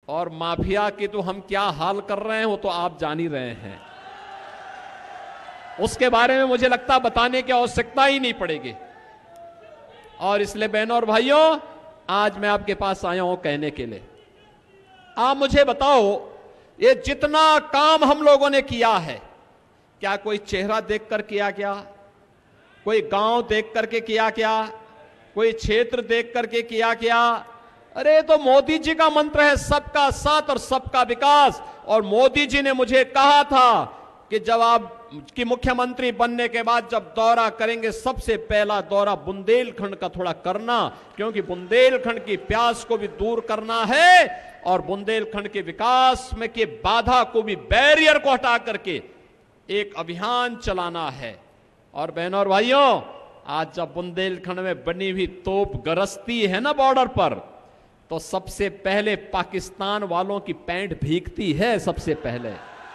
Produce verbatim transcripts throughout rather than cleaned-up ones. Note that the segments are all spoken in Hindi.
और माफिया की तो हम क्या हाल कर रहे हैं वो तो आप जान ही रहे हैं। उसके बारे में मुझे लगता है बताने की आवश्यकता ही नहीं पड़ेगी। और इसलिए बहनों और भाइयों, आज मैं आपके पास आया हूं कहने के लिए, आप मुझे बताओ, ये जितना काम हम लोगों ने किया है, क्या कोई चेहरा देखकर किया क्या? कोई गांव देख करके किया क्या? कोई क्षेत्र देख करके किया क्या? अरे तो मोदी जी का मंत्र है सबका साथ और सबका विकास। और मोदी जी ने मुझे कहा था कि जब आप कि मुख्यमंत्री बनने के बाद जब दौरा करेंगे, सबसे पहला दौरा बुंदेलखंड का थोड़ा करना, क्योंकि बुंदेलखंड की प्यास को भी दूर करना है और बुंदेलखंड के विकास में के बाधा को भी, बैरियर को हटा करके एक अभियान चलाना है। और बहनों और भाइयों, आज जब बुंदेलखंड में बनी हुई तोप गरजती है ना बॉर्डर पर, तो सबसे पहले पाकिस्तान वालों की पैंट भीगती है। सबसे पहले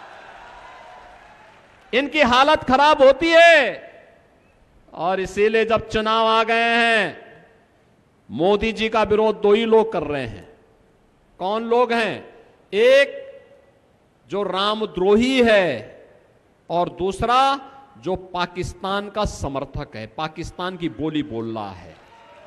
इनकी हालत खराब होती है। और इसीलिए जब चुनाव आ गए हैं, मोदी जी का विरोध दो ही लोग कर रहे हैं। कौन लोग हैं? एक जो रामद्रोही है और दूसरा जो पाकिस्तान का समर्थक है, पाकिस्तान की बोली बोल रहा है।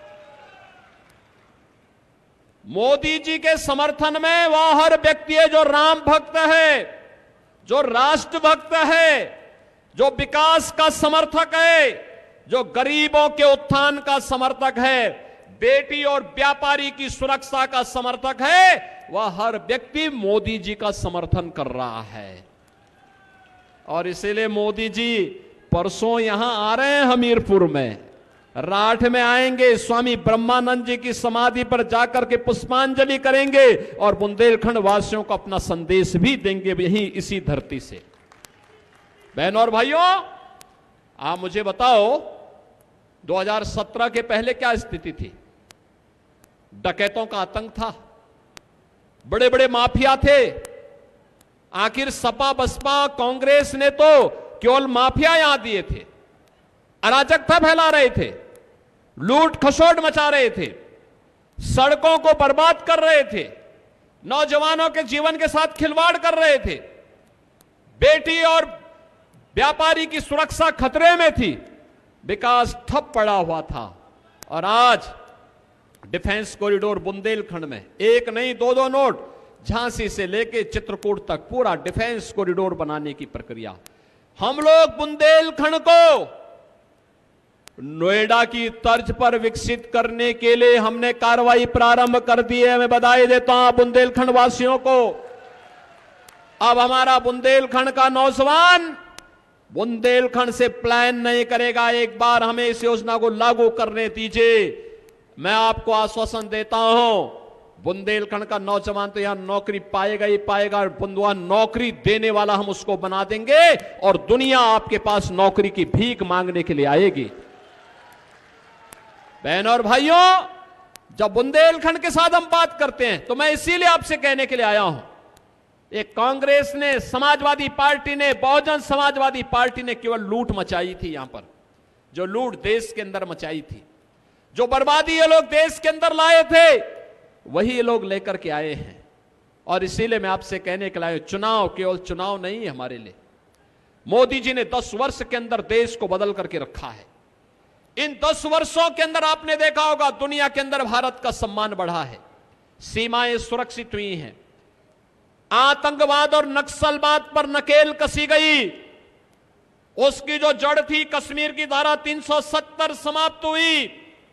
मोदी जी के समर्थन में वह हर व्यक्ति है जो राम भक्त है, जो राष्ट्र भक्त है, जो विकास का समर्थक है, जो गरीबों के उत्थान का समर्थक है, बेटी और व्यापारी की सुरक्षा का समर्थक है, वह हर व्यक्ति मोदी जी का समर्थन कर रहा है। और इसीलिए मोदी जी परसों यहां आ रहे हैं, हमीरपुर में, राठ में आएंगे, स्वामी ब्रह्मानंद जी की समाधि पर जाकर के पुष्पांजलि करेंगे और बुंदेलखंड वासियों को अपना संदेश भी देंगे यहीं इसी धरती से। बहनों और भाइयों, आप मुझे बताओ, दो हज़ार सत्रह के पहले क्या स्थिति थी? डकैतों का आतंक था, बड़े बड़े माफिया थे। आखिर सपा बसपा कांग्रेस ने तो केवल माफिया यहां दिए थे, अराजकता फैला रहे थे, लूट खसोट मचा रहे थे, सड़कों को बर्बाद कर रहे थे, नौजवानों के जीवन के साथ खिलवाड़ कर रहे थे, बेटी और व्यापारी की सुरक्षा खतरे में थी, विकास ठप पड़ा हुआ था। और आज डिफेंस कॉरिडोर बुंदेलखंड में एक नहीं दो दो नोट, झांसी से लेके चित्रकूट तक पूरा डिफेंस कॉरिडोर बनाने की प्रक्रिया। हम लोग बुंदेलखंड को नोएडा की तर्ज पर विकसित करने के लिए हमने कार्रवाई प्रारंभ कर दी है। मैं बधाई देता हूं बुंदेलखंड वासियों को। अब हमारा बुंदेलखंड का नौजवान बुंदेलखंड से प्लान नहीं करेगा, एक बार हमें इस योजना को लागू करने दीजिए। मैं आपको आश्वासन देता हूं, बुंदेलखंड का नौजवान तो यहां नौकरी पाएगा ही पाएगा, और बुंदुआ नौकरी देने वाला हम उसको बना देंगे और दुनिया आपके पास नौकरी की भीख मांगने के लिए आएगी। बहनों और भाइयों, जब बुंदेलखंड के साथ हम बात करते हैं तो मैं इसीलिए आपसे कहने के लिए आया हूं, एक कांग्रेस ने, समाजवादी पार्टी ने, बहुजन समाजवादी पार्टी ने केवल लूट मचाई थी। यहां पर जो लूट देश के अंदर मचाई थी, जो बर्बादी ये लोग देश के अंदर लाए थे, वही ये लोग लेकर के आए हैं। और इसीलिए मैं आपसे कहने के लिए, चुनाव केवल चुनाव नहीं है हमारे लिए। मोदी जी ने दस वर्ष के अंदर देश को बदल करके रखा है। इन दस वर्षों के अंदर आपने देखा होगा, दुनिया के अंदर भारत का सम्मान बढ़ा है, सीमाएं सुरक्षित हुई हैं, आतंकवाद और नक्सलवाद पर नकेल कसी गई, उसकी जो जड़ थी कश्मीर की धारा तीन सौ सत्तर समाप्त हुई,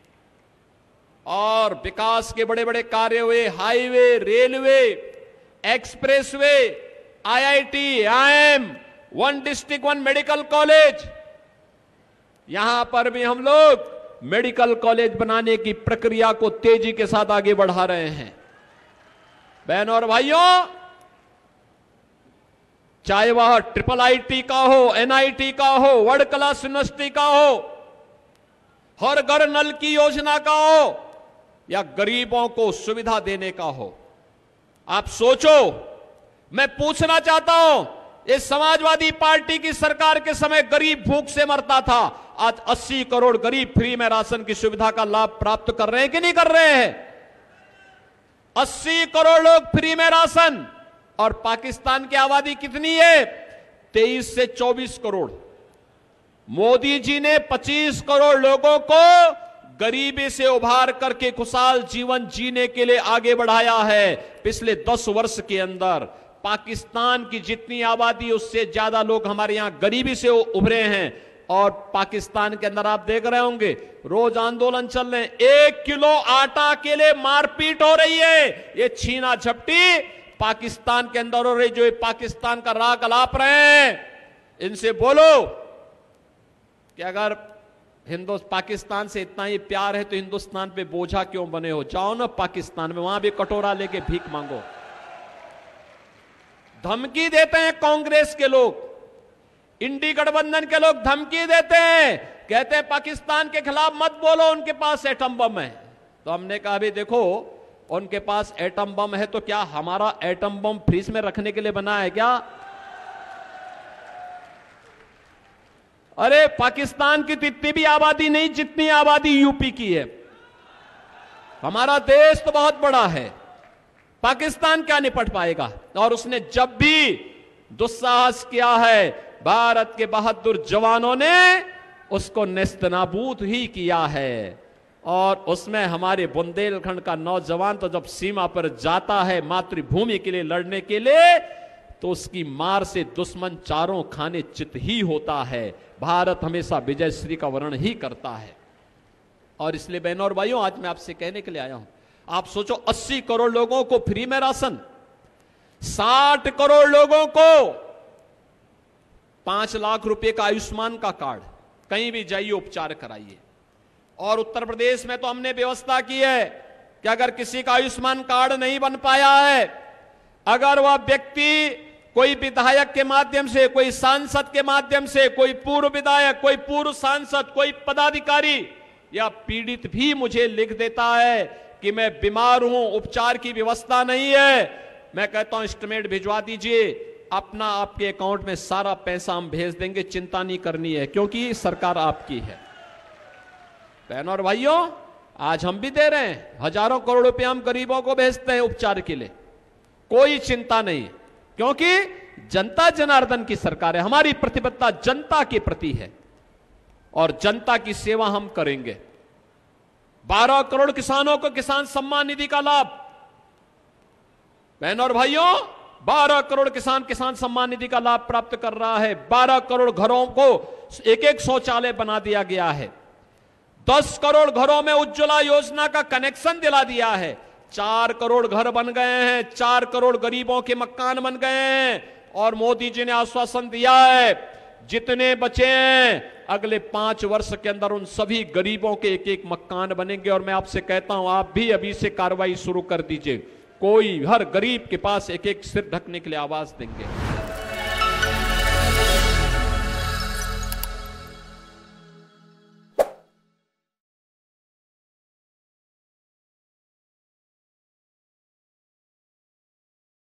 और विकास के बड़े बड़े कार्य हुए, highway, railway, expressway, IIT, IIM, one district one medical college. यहां पर भी हम लोग मेडिकल कॉलेज बनाने की प्रक्रिया को तेजी के साथ आगे बढ़ा रहे हैं। बहनों और भाइयों, चाहे वह ट्रिपल आईटी का हो, एनआईटी का हो, वर्ल्ड क्लास यूनिवर्सिटी का हो, हर घर नल की योजना का हो, या गरीबों को सुविधा देने का हो। आप सोचो, मैं पूछना चाहता हूं, इस समाजवादी पार्टी की सरकार के समय गरीब भूख से मरता था, आज अस्सी करोड़ गरीब फ्री में राशन की सुविधा का लाभ प्राप्त कर रहे हैं कि नहीं कर रहे हैं? अस्सी करोड़ लोग फ्री में राशन, और पाकिस्तान की आबादी कितनी है? तेईस से चौबीस करोड़। मोदी जी ने पच्चीस करोड़ लोगों को गरीबी से उभार करके खुशहाल जीवन जीने के लिए आगे बढ़ाया है। पिछले दस वर्ष के अंदर पाकिस्तान की जितनी आबादी उससे ज्यादा लोग हमारे यहां गरीबी से उभरे हैं। और पाकिस्तान के अंदर आप देख रहे होंगे रोज आंदोलन चल रहे हैं, एक किलो आटा के लिए मारपीट हो रही है। ये छीना झपटी पाकिस्तान के अंदर हो रही, जो पाकिस्तान का राग अलाप रहे हैं, इनसे बोलो कि अगर हिंदुस्तान पाकिस्तान से इतना ही प्यार है तो हिंदुस्तान पे बोझा क्यों बने हो? जाओ ना पाकिस्तान में, वहां भी कटोरा लेके भीख मांगो। धमकी देते हैं कांग्रेस के लोग, इंडी गठबंधन के लोग धमकी देते हैं, कहते हैं पाकिस्तान के खिलाफ मत बोलो, उनके पास एटम बम है। तो हमने कहा भी देखो, उनके पास एटम बम है तो क्या हमारा एटम बम फ्रीज में रखने के लिए बना है क्या? अरे पाकिस्तान की इतनी भी आबादी नहीं जितनी आबादी यूपी की है। हमारा देश तो बहुत बड़ा है, पाकिस्तान क्या निपट पाएगा? और उसने जब भी दुस्साहस किया है, भारत के बहादुर जवानों ने उसको नेस्तनाबूद ही किया है। और उसमें हमारे बुंदेलखंड का नौजवान तो जब सीमा पर जाता है मातृभूमि के लिए लड़ने के लिए, तो उसकी मार से दुश्मन चारों खाने चित ही होता है। भारत हमेशा विजयश्री का वर्ण ही करता है। और इसलिए बहनों और भाइयों, आज मैं आपसे कहने के लिए आया हूं, आप सोचो अस्सी करोड़ लोगों को फ्री में राशन, साठ करोड़ लोगों को पांच लाख रुपए का आयुष्मान का कार्ड, कहीं भी जाइए उपचार कराइए। और उत्तर प्रदेश में तो हमने व्यवस्था की है कि अगर किसी का आयुष्मान कार्ड नहीं बन पाया है, अगर वह व्यक्ति कोई विधायक के माध्यम से, कोई सांसद के माध्यम से, कोई पूर्व विधायक, कोई पूर्व सांसद, कोई पदाधिकारी या पीड़ित भी मुझे लिख देता है कि मैं बीमार हूं, उपचार की व्यवस्था नहीं है, मैं कहता हूं एस्टिमेट भिजवा दीजिए, अपना आपके अकाउंट में सारा पैसा हम भेज देंगे, चिंता नहीं करनी है, क्योंकि सरकार आपकी है। बहनों और भाइयों, आज हम भी दे रहे हैं, हजारों करोड़ रुपए हम गरीबों को भेजते हैं उपचार के लिए, कोई चिंता नहीं, क्योंकि जनता जनार्दन की सरकार है। हमारी प्रतिबद्धता जनता के प्रति है और जनता की सेवा हम करेंगे। बारह करोड़ किसानों को किसान सम्मान निधि का लाभ। बहनों और भाइयों, बारह करोड़ किसान किसान सम्मान निधि का लाभ प्राप्त कर रहा है। बारह करोड़ घरों को एक एक शौचालय बना दिया गया है। दस करोड़ घरों में उज्ज्वला योजना का कनेक्शन दिला दिया है। चार करोड़ घर बन गए हैं, चार करोड़ गरीबों के मकान बन गए हैं। और मोदी जी ने आश्वासन दिया है, जितने बचे हैं अगले पांच वर्ष के अंदर उन सभी गरीबों के एक एक मकान बनेंगे। और मैं आपसे कहता हूं, आप भी अभी से कार्रवाई शुरू कर दीजिए, कोई हर गरीब के पास एक एक सिर ढकने के लिए आवाज देंगे।